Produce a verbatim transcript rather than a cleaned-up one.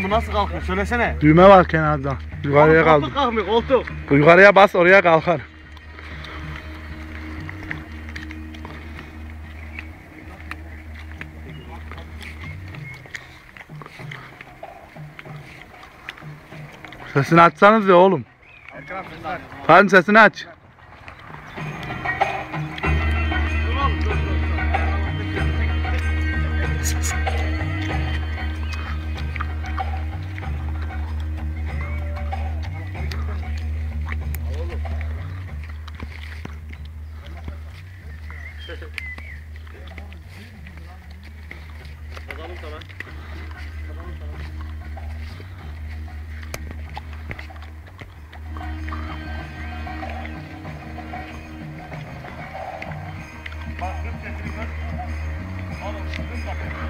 bu nasıl kalkıyor söylesene. Düğme var kenarda. Yukarıya kaldı. Koltuk kalkmıyor koltuk. Yukarıya bas oraya kalkar. Sesini açsanız ya oğlum. Hadi sesini aç. Yazalım sana. Bak, hız sesini gör. Oğlum, hız bak.